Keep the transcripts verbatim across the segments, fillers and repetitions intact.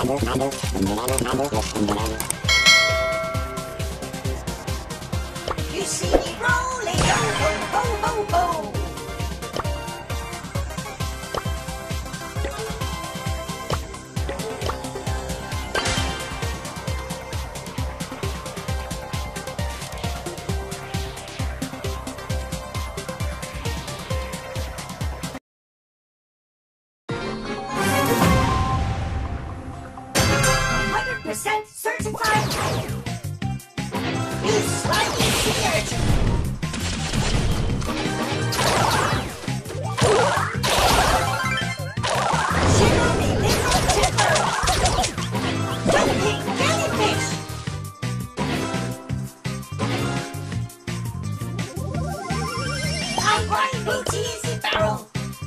You see me rolling, ho, ho, ho, ho. one hundred percent certified. You slimy sea urchin. Shiver me little timber. Jumping jellyfish. I grind booty easy barrel.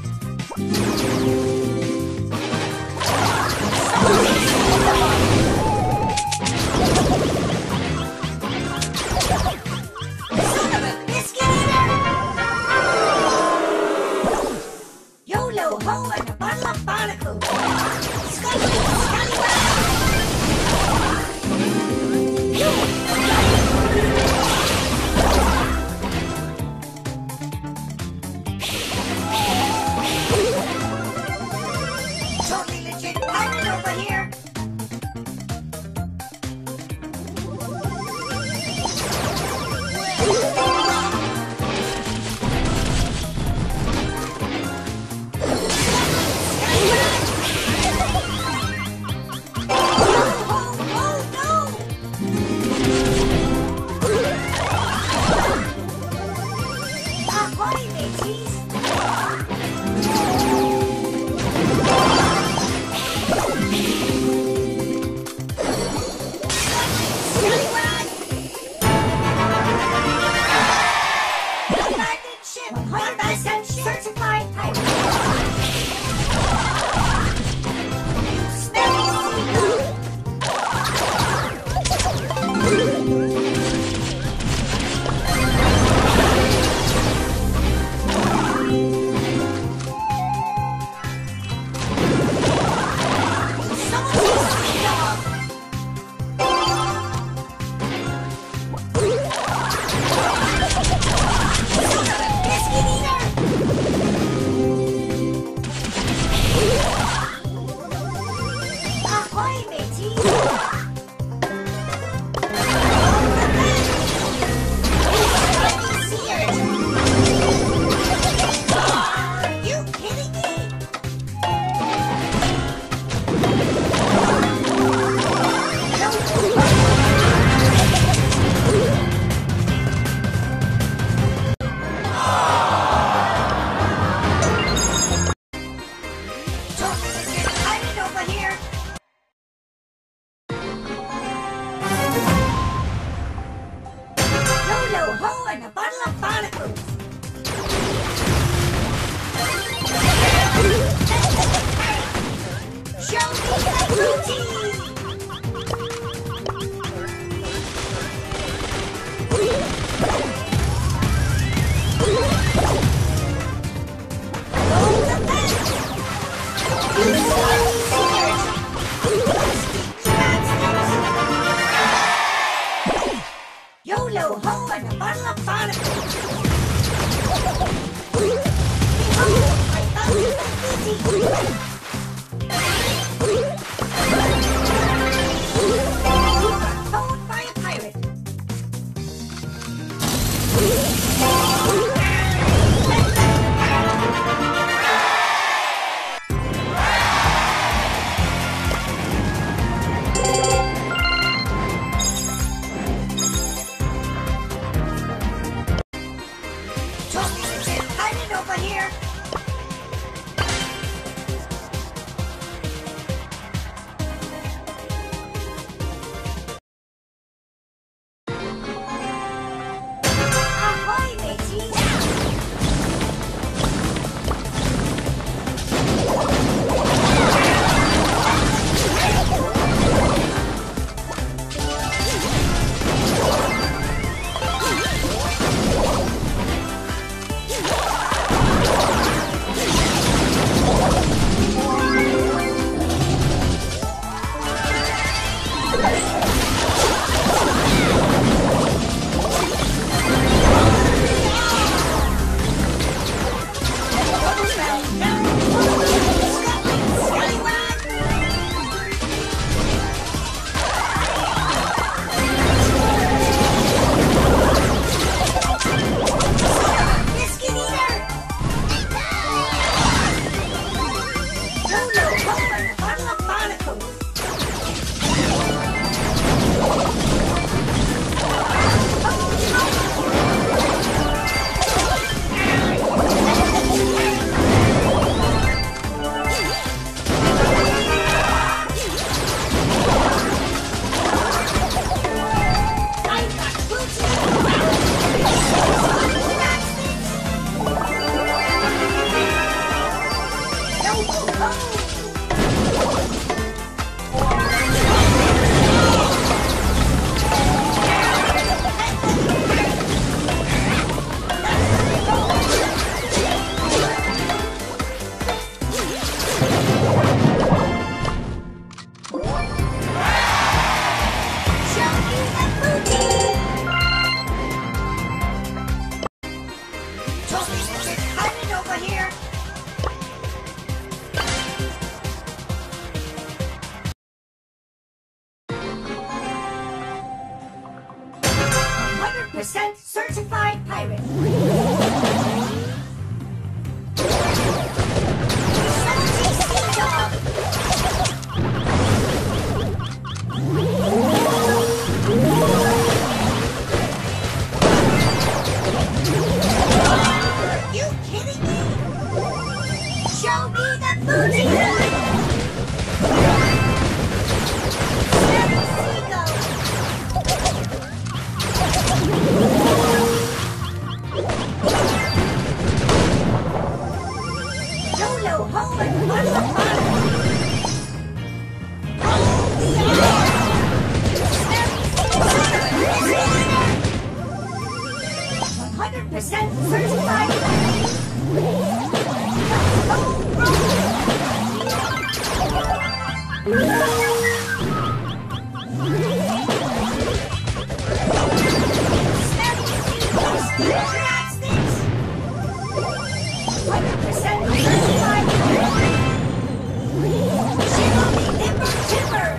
Son of a biscuit eater! YOLO ho and a bottle of barnacle. Scully, scallywag! Totally legit pirate over here. Certified pirate. Ho and a bottle of barnacles. Show me the booty. Roll the best. YOLO ho and a bottle of barnacles. Behold, my bountiful booty. percent certified pirate. Salty sea dog. Are you kidding me? Show me the booty. Yo-yo ho and run the fire. Follow the eye. one hundred percent certified. one hundred percent certified. Shimmering timber timbers.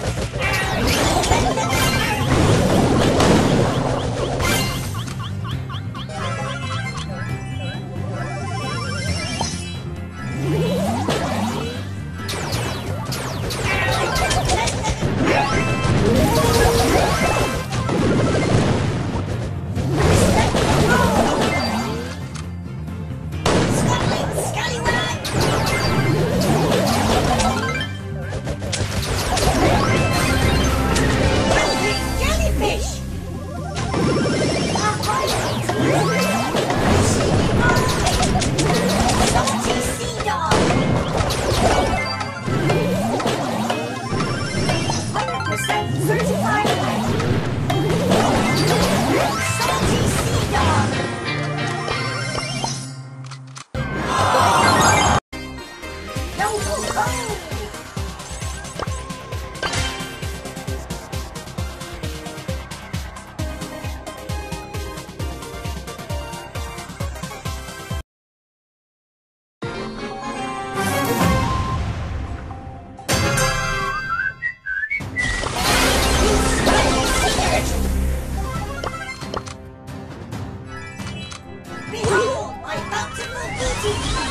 Behold my bountiful booty!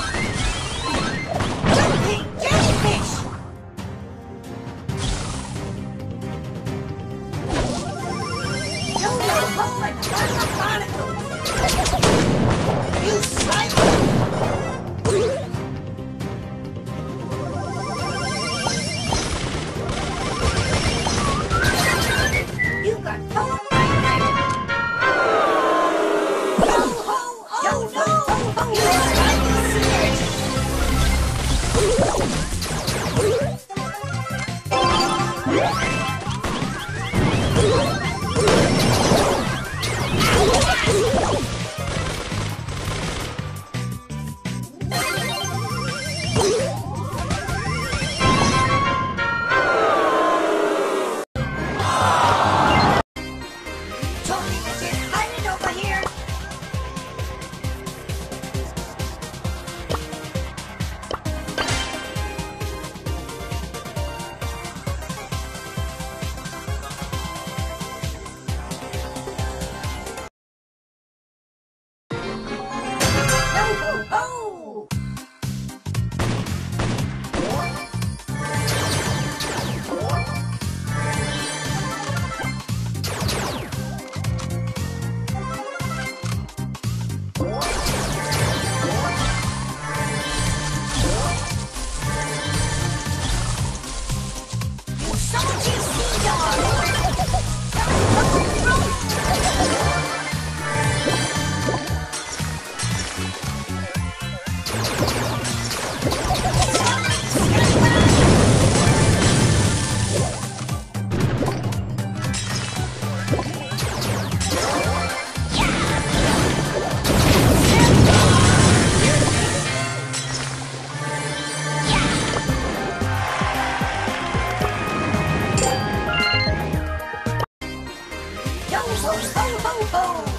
Jumping jellyfish! Yo-yo ho and run the barnacle! You slime! You got caught by night! Oh! You salty sea dog! Ho, ho, ho, ho!